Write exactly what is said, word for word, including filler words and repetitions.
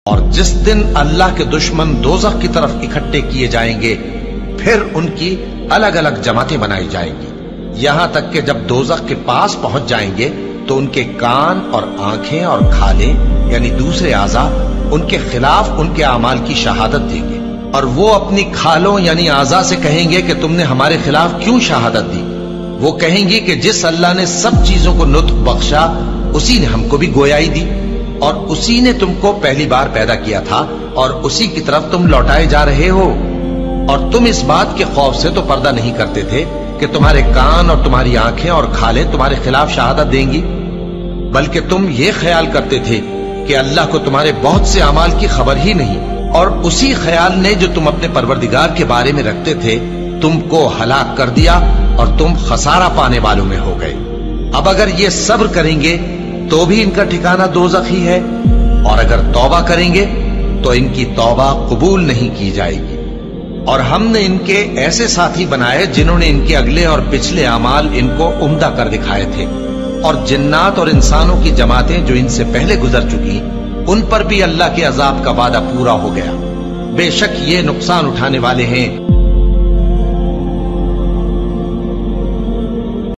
اور جس دن اللہ کے دشمن دوزخ کی طرف اکٹھے کیے جائیں گے پھر ان کی الگ الگ جماعتیں بنائی جائیں گی، یہاں تک کہ جب دوزخ کے پاس پہنچ جائیں گے تو ان کے کان اور آنکھیں اور کھالیں یعنی دوسرے اعضاء ان کے خلاف ان کے اعمال کی شہادت دیں گے، اور وہ اپنی کھالوں یعنی اعضاء سے کہیں گے کہ تم نے ہمارے خلاف کیوں شہادت دی؟ وہ کہیں گی کہ جس اللہ نے سب چیزوں کو نطق بخشا اسی نے ہم کو بھی گویائی دی، اور اسی نے تم کو پہلی بار پیدا کیا تھا اور اسی کی طرف تم لوٹائے جا رہے ہو، اور تم اس بات کے خوف سے تو پردہ نہیں کرتے تھے کہ تمہارے کان اور تمہاری آنکھیں اور کھالیں تمہارے خلاف شہادت دیں گی، بلکہ تم یہ خیال کرتے تھے کہ اللہ کو تمہارے بہت سے اعمال کی خبر ہی نہیں، اور اسی خیال نے جو تم اپنے پروردگار کے بارے میں رکھتے تھے تم کو ہلاک کر دیا اور تم خسارہ پانے والوں میں ہو گئے۔ اب اگر یہ صبر کریں گے تو بھی ان کا ٹھکانہ دوزخ ہی ہے، اور اگر توبہ کریں گے تو ان کی توبہ قبول نہیں کی جائے گی۔ اور ہم نے ان کے ایسے ساتھی بنائے جنہوں نے ان کے اگلے اور پچھلے اعمال ان کو عمدہ کر دکھائے تھے، اور جنات اور انسانوں کی جماعتیں جو ان سے پہلے گزر چکی ان پر بھی اللہ کے عذاب کا وعدہ پورا ہو گیا۔ بے شک یہ نقصان اٹھانے والے ہیں